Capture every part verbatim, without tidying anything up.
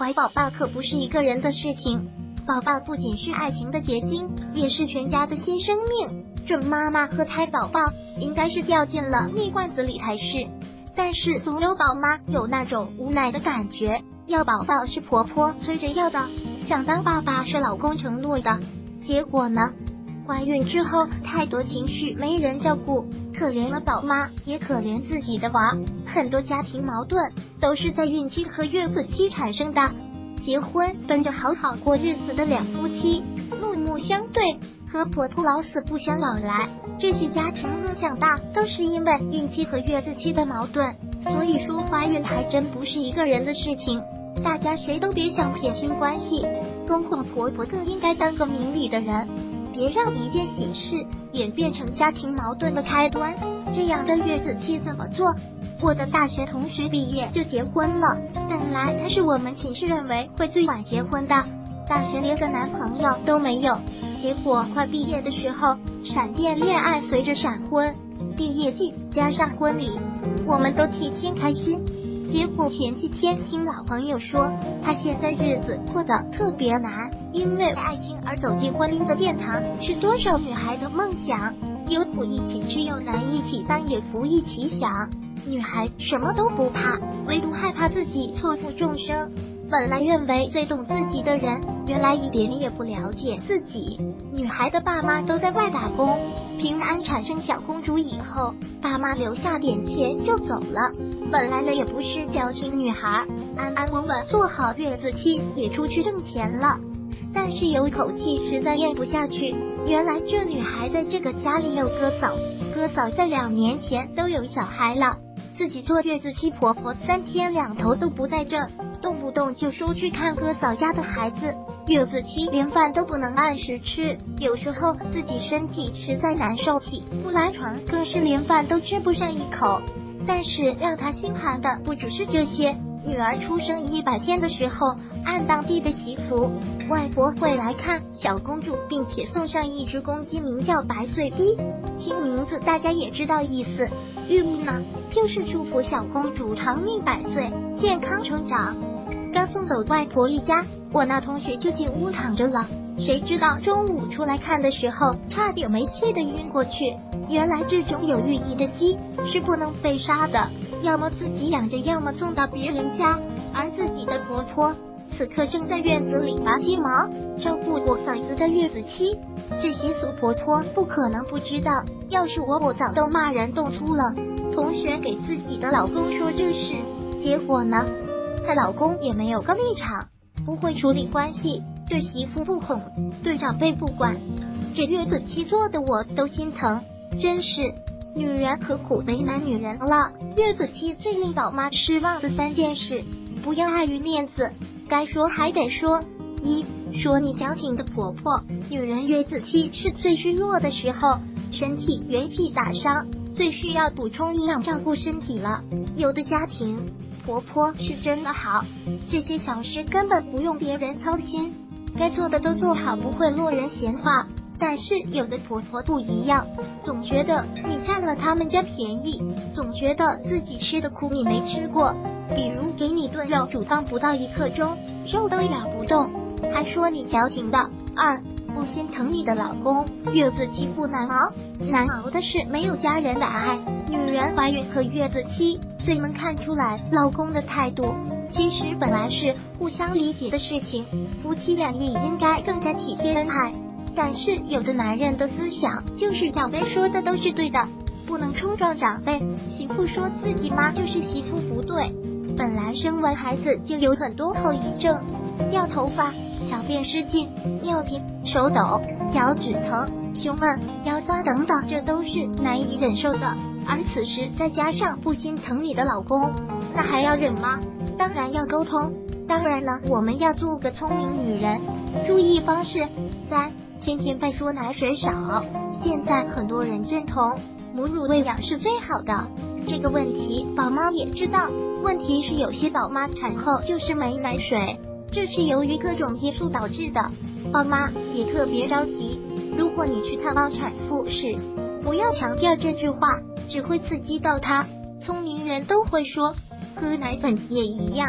怀宝宝可不是一个人的事情，宝宝不仅是爱情的结晶，也是全家的新生命。准妈妈和胎宝宝应该是掉进了蜜罐子里才是，但是总有宝妈有那种无奈的感觉，要宝宝是婆婆催着要的，想当爸爸是老公承诺的，结果呢，怀孕之后太多情绪没人照顾，可怜了宝妈，也可怜自己的娃。很多家庭矛盾都是在孕期和月子期产生的。结婚本着好好过日子的两夫妻，怒目相对，和婆婆老死不相往来，这些家庭恶想大都是因为孕期和月子期的矛盾。所以说怀孕还真不是一个人的事情，大家谁都别想撇清关系，公公婆婆更应该当个明理的人，别让一件喜事演变成家庭矛盾的开端。这样的月子期怎么做？我的大学同学毕业就结婚了，本来她是我们寝室认为会最晚结婚的，大学连个男朋友都没有，结果快毕业的时候，闪电恋爱随着闪婚，毕业季加上婚礼，我们都替天开心。结果前几天听老朋友说，他现在日子过得特别难，因为爱情而走进婚姻的殿堂是多少女孩的梦想，有苦一起吃，有难一起担，也福一起享。女孩什么都不怕，唯独害怕自己错付众生。本来认为最懂自己的人，原来一点也不了解自己。女孩的爸妈都在外打工，平安产生小公主以后，爸妈留下点钱就走了。本来呢也不是矫情女孩，安安稳稳做好月子期，也出去挣钱了。但是有口气实在咽不下去，原来这女孩在这个家里有哥嫂，哥嫂在两年前都有小孩了，自己坐月子期，婆婆三天两头都不在这，动不动就说去看哥嫂家的孩子，月子期连饭都不能按时吃，有时候自己身体实在难受，起不来床，更是连饭都吃不上一口。但是让他心寒的不只是这些，女儿出生一百天的时候，按当地的习俗，外婆会来看小公主，并且送上一只公鸡，名叫白穗鸡。听名字大家也知道意思，寓意呢就是祝福小公主长命百岁，健康成长。刚送走外婆一家，我那同学就进屋躺着了，谁知道中午出来看的时候，差点没气得晕过去。原来这种有寓意的鸡是不能被杀的，要么自己养着，要么送到别人家。而自己的婆婆此刻正在院子里拔鸡毛，照顾我嫂子的月子期，这习俗婆婆不可能不知道，要是我我早都骂人动粗了。同学给自己的老公说这事，结果呢，她老公也没有个立场，不会处理关系，对媳妇不哄，对长辈不管，这月子期做的我都心疼。真是女人何苦为难女人了。月子期最令宝妈失望的三件事，不要碍于面子，该说还得说。一，说你矫情的婆婆。女人月子期是最虚弱的时候，身体元气大伤，最需要补充营养照顾身体了。有的家庭婆婆是真的好，这些小事根本不用别人操心，该做的都做好，不会落人闲话。但是有的婆婆不一样，总觉得你占了他们家便宜，总觉得自己吃的苦你没吃过，比如给你炖肉煮放不到一刻钟，肉都咬不动，还说你矫情的。二，不心疼你的老公。月子期不难熬，难熬的是没有家人的爱。女人怀孕和月子期最能看出来老公的态度，其实本来是互相理解的事情，夫妻俩也应该更加体贴恩爱。但是有的男人的思想就是长辈说的都是对的，不能冲撞长辈，媳妇说自己妈就是媳妇不对。本来生完孩子就有很多后遗症，掉头发、小便失禁、尿频、手抖、脚趾疼、胸闷、腰酸等等，这都是难以忍受的。而此时再加上不心疼你的老公，那还要忍吗？当然要沟通。当然了，我们要做个聪明女人，注意方式。三，天天被说奶水少。现在很多人认同母乳喂养是最好的，这个问题宝妈也知道，问题是有些宝妈产后就是没奶水，这是由于各种因素导致的。宝妈也特别着急，如果你去探望产妇时，不要强调这句话，只会刺激到她。聪明人都会说，喝奶粉也一样，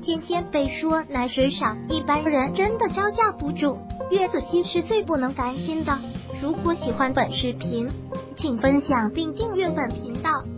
天天被说奶水少，一般人真的招架不住。月子期是最不能甘心的。如果喜欢本视频，请分享并订阅本频道。